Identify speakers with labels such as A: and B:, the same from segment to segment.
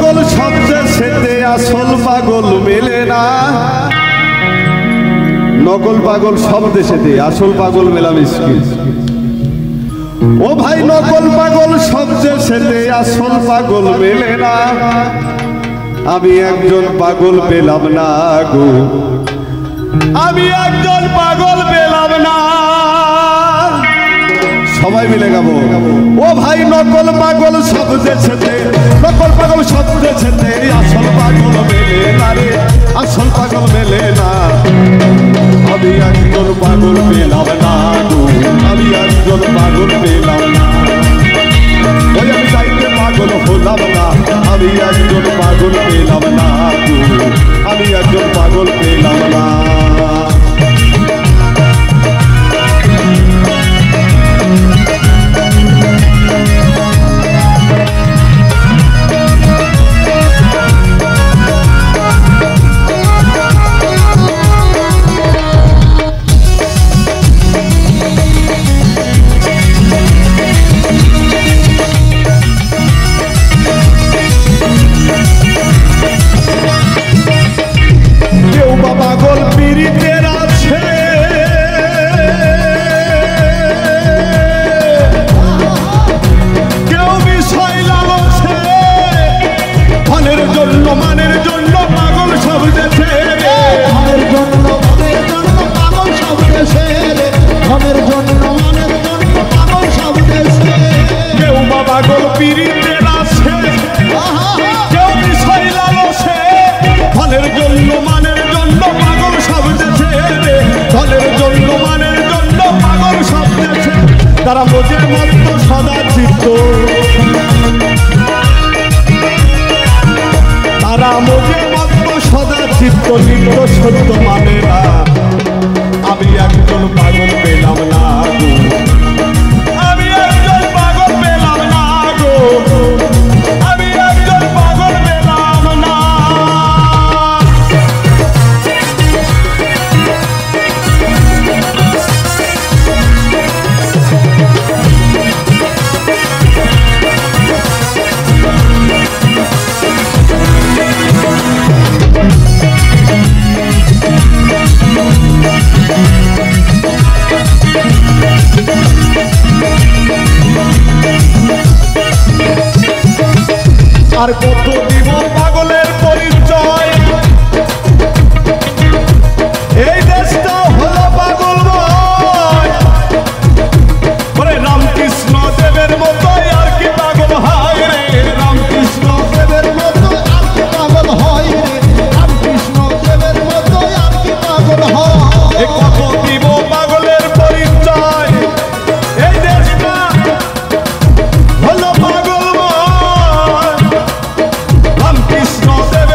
A: পাগল সবচেয়ে সেতে আসল পাগল মেলে না। নকল পাগল সব দেশেতে, আসল পাগল মেলা মুশকিল। ও ভাই নকল পাগল সবচেয়ে সেতে আসল পাগল মেলে না। আমি একজন পাগল পেলাম না গো, আমি একজন পাগল পেলাম না। সবাই মিলে গাবো। ও ভাই নকল পাগল সব দেশেতে, নকল পাগল সব দেশেতে আসল পাগল মেলে না রে, আসল পাগল মেলে না। আমি একজন পাগল পেলাম না গো, আমি একজন পাগল পেলাম না। ওই আমি চাইতে পাগল হলাম না, আমি একজন পাগল পেলাম না গো, আমি একজন পাগল পেলাম না। পাগল পীড়িতের আছে, কেউ বিষয় লালছে, ফলের জন্য মানের জন্য পাগল সব দেশে,
B: ধনের জন্য মানের জন্য পাগল সব দেশে, ধনের জন্য মানের জন্য পাগল সব দেশে।
A: কেউ বা পাগল পীড়িতের আছে, কেউ বিষয় লালছে, ফলের জন্য মানের জন্য পাগল সব দেশে, ফলের জন্য মানের জন্য পাগল সব দেশে। তারা বোঝে মতো সদা চিত্ত, তারা বোঝে মতো সদা চিত্ত, নিত্য সত্য মানে না। আমি একজন পাগল পেলাম না গো, আমি একজন পাগল পেলাম না গো, আমি একজন পাগল পেলাম না। আর কত দিব পাগলের পরিচয়, এই দেশটা হলো পাগলময়। ওরে রামকৃষ্ণ দেবের মতো আর কি পাগল হয় রে, রামকৃষ্ণ
B: দেবের মতো আর কি পাগল হয় রে, রামকৃষ্ণ দেবের মতো আর কি পাগল হয়।
A: কত দিব পাগলের পরিচয়, এই দেশটা হলো পাগলময়। রামকৃষ্ণ দেব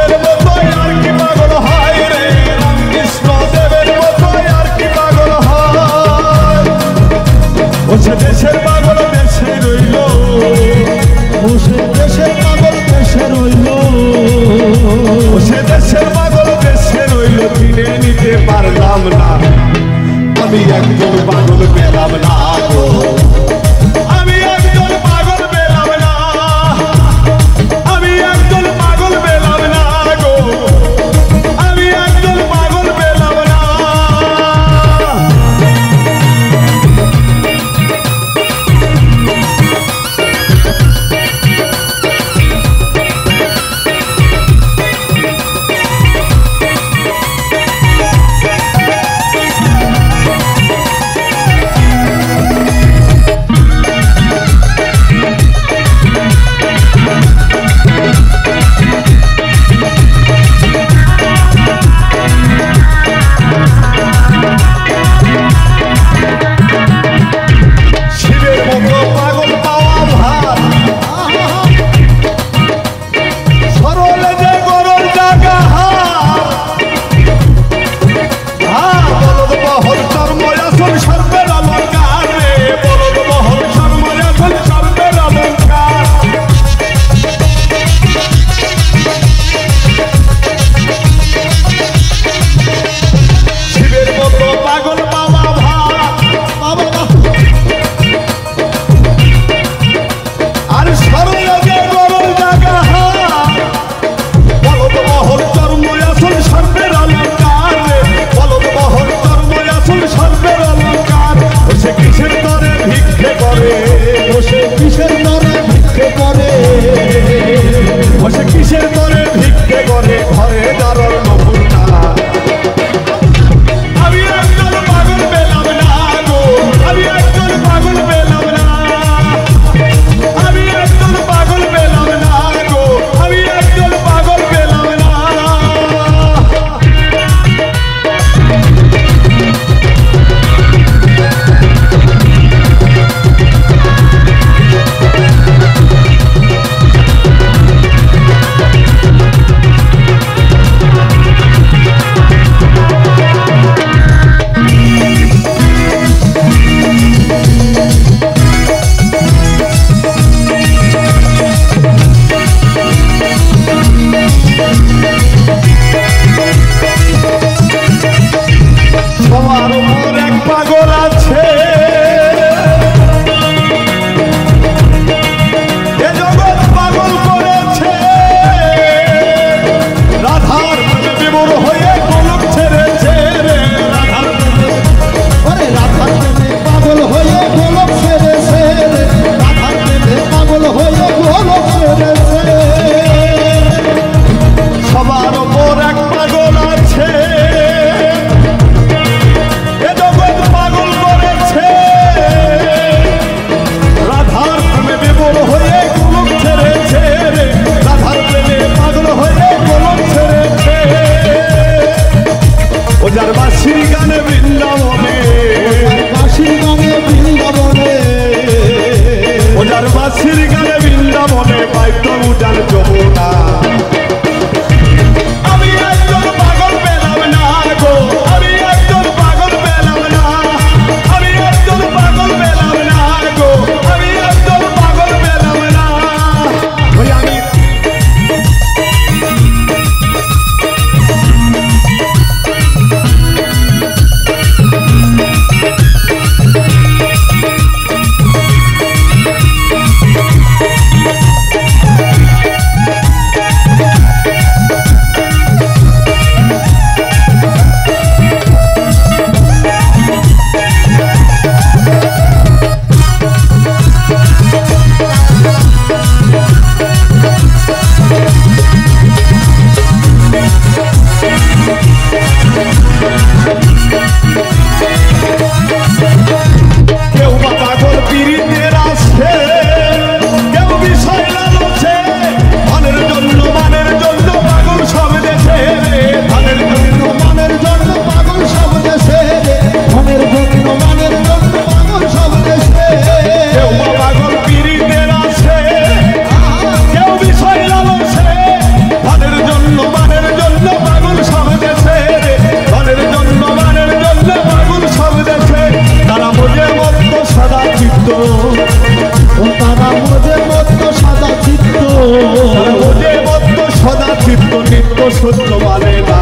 A: সহ্য মানে না।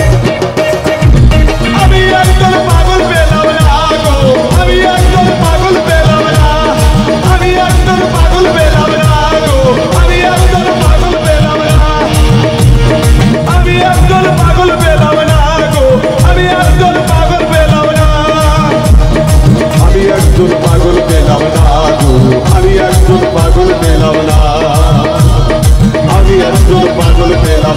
A: আমি একজন পাগল পেলাম না গো, আমি একজন পাগল পেলাম না, আমি একজন পাগল পেলাম না গো, আমি একজন পাগল পেলাম না, আমি একজন পাগল পেলাম না গো, আমি একজন পাগল পেলাম না, আমি একজন পাগল পেলাম না গো, আমি একজন পাগল পেলাম না, আমি একজন পাগল পেলাম